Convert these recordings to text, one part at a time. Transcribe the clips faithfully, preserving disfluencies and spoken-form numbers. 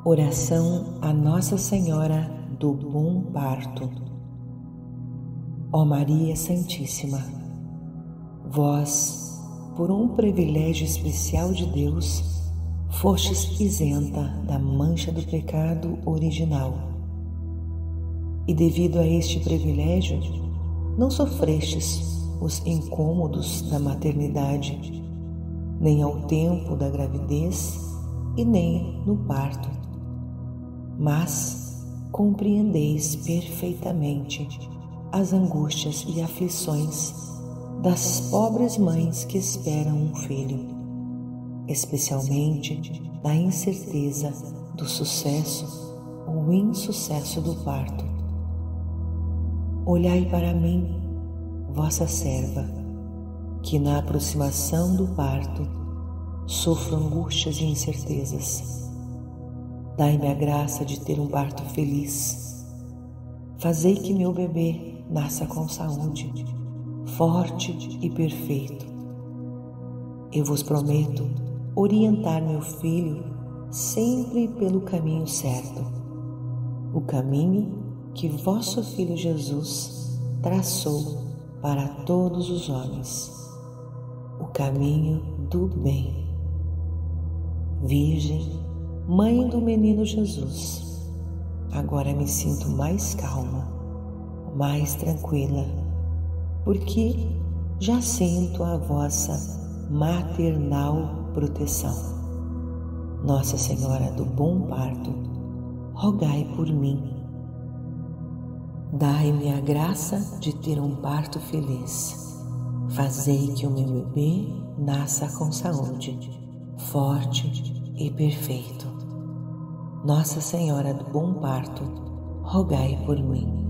Oração a Nossa Senhora do Bom Parto. Ó Maria Santíssima, vós, por um privilégio especial de Deus, fostes isenta da mancha do pecado original. E devido a este privilégio, não sofrestes os incômodos da maternidade, nem ao tempo da gravidez e nem no parto, mas compreendeis perfeitamente as angústias e aflições das pobres mães que esperam um filho, especialmente da incerteza do sucesso ou insucesso do parto. Olhai para mim, vossa serva, que na aproximação do parto sofro angústias e incertezas. Dai-me a graça de ter um parto feliz. Fazei que meu bebê nasça com saúde, forte e perfeito. Eu vos prometo orientar meu filho sempre pelo caminho certo, o caminho que vosso Filho Jesus traçou para todos os homens, o caminho do bem. Virgem, Mãe do Menino Jesus, agora me sinto mais calma, mais tranquila, porque já sinto a vossa maternal proteção. Nossa Senhora do Bom Parto, rogai por mim. Dai-me a graça de ter um parto feliz. Fazei que o meu bebê nasça com saúde, forte e perfeito. Nossa Senhora do Bom Parto, rogai por mim.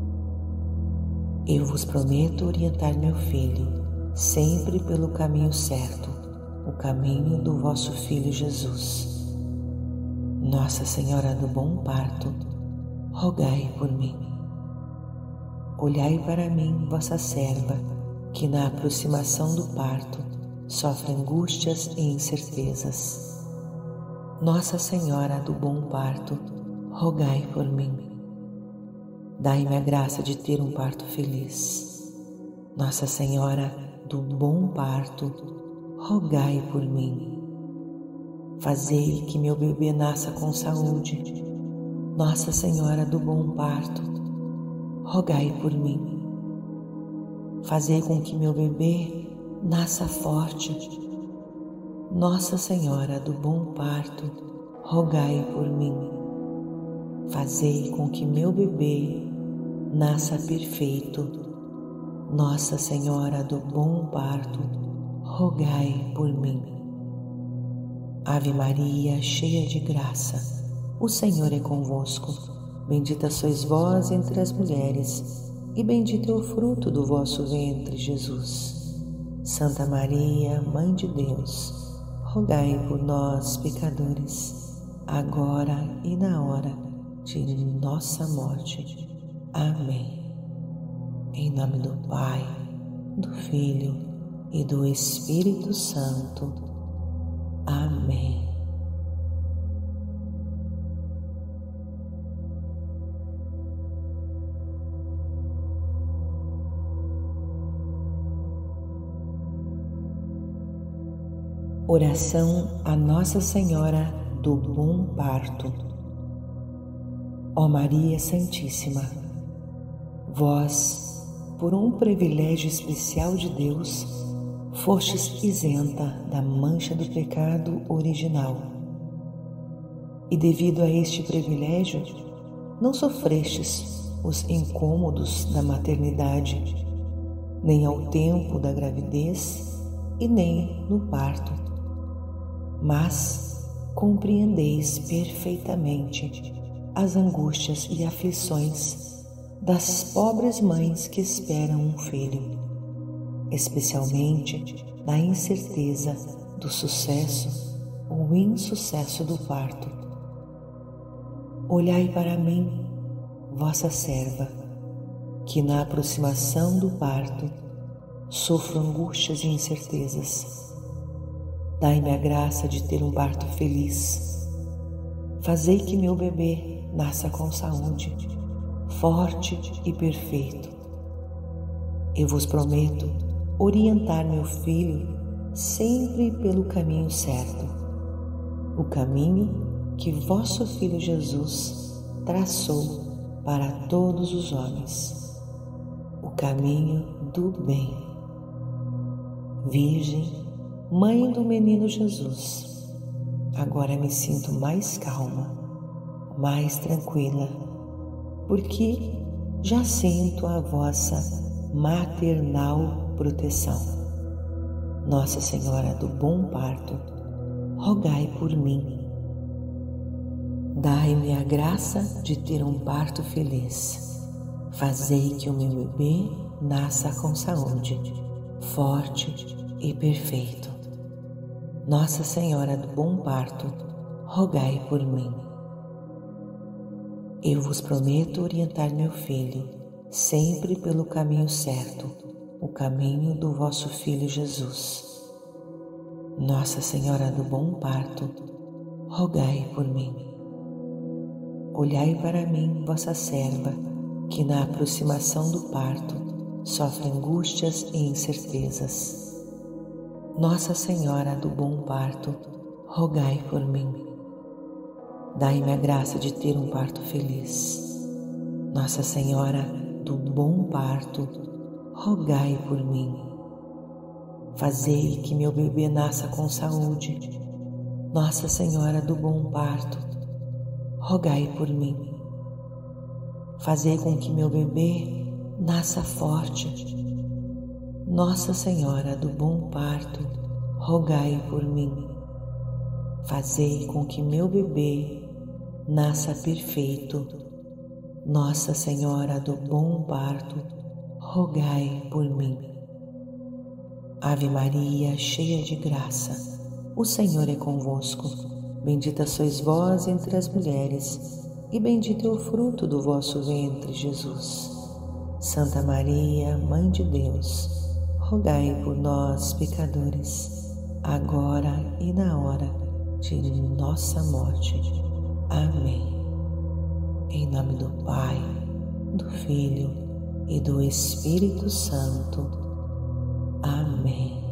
Eu vos prometo orientar meu filho sempre pelo caminho certo, o caminho do vosso Filho Jesus. Nossa Senhora do Bom Parto, rogai por mim. Olhai para mim, vossa serva, que na aproximação do parto sofre angústias e incertezas. Nossa Senhora do Bom Parto, rogai por mim. Dai-me a graça de ter um parto feliz. Nossa Senhora do Bom Parto, rogai por mim. Fazei que meu bebê nasça com saúde. Nossa Senhora do Bom Parto, rogai por mim. Fazei com que meu bebê nasça forte. Nossa Senhora do Bom Parto, rogai por mim. Fazei com que meu bebê nasça perfeito. Nossa Senhora do Bom Parto, rogai por mim. Ave Maria, cheia de graça, o Senhor é convosco. Bendita sois vós entre as mulheres, e bendito é o fruto do vosso ventre, Jesus. Santa Maria, Mãe de Deus, rogai por nós, pecadores, agora e na hora de nossa morte. Amém. Em nome do Pai, do Filho e do Espírito Santo. Amém. Oração a Nossa Senhora do Bom Parto. Ó Maria Santíssima, vós, por um privilégio especial de Deus, fostes isenta da mancha do pecado original. E devido a este privilégio, não sofrestes os incômodos da maternidade, nem ao tempo da gravidez e nem no parto, mas compreendeis perfeitamente as angústias e aflições das pobres mães que esperam um filho, especialmente da incerteza do sucesso ou insucesso do parto. Olhai para mim, vossa serva, que na aproximação do parto sofro angústias e incertezas. Dai-me a graça de ter um parto feliz. Fazei que meu bebê nasça com saúde, forte e perfeito. Eu vos prometo orientar meu filho sempre pelo caminho certo, o caminho que vosso Filho Jesus traçou para todos os homens, o caminho do bem. Virgem, Mãe do menino Jesus, agora me sinto mais calma, mais tranquila, porque já sinto a vossa maternal proteção. Nossa Senhora do Bom Parto, rogai por mim. Dai-me a graça de ter um parto feliz. Fazei que o meu bebê nasça com saúde, forte e perfeito. Nossa Senhora do Bom Parto, rogai por mim. Eu vos prometo orientar meu filho sempre pelo caminho certo, o caminho do vosso Filho Jesus. Nossa Senhora do Bom Parto, rogai por mim. Olhai para mim, vossa serva, que na aproximação do parto sofre angústias e incertezas. Nossa Senhora do Bom Parto, rogai por mim. Dai-me a graça de ter um parto feliz. Nossa Senhora do Bom Parto, rogai por mim. Fazei que meu bebê nasça com saúde. Nossa Senhora do Bom Parto, rogai por mim. Fazei com que meu bebê nasça forte. Nossa Senhora do Bom Parto, rogai por mim. Fazei com que meu bebê nasça perfeito. Nossa Senhora do Bom Parto, rogai por mim. Ave Maria, cheia de graça, o Senhor é convosco. Bendita sois vós entre as mulheres, e bendito é o fruto do vosso ventre, Jesus. Santa Maria, Mãe de Deus, rogai por nós, pecadores, agora e na hora de nossa morte. Amém. Em nome do Pai, do Filho e do Espírito Santo. Amém.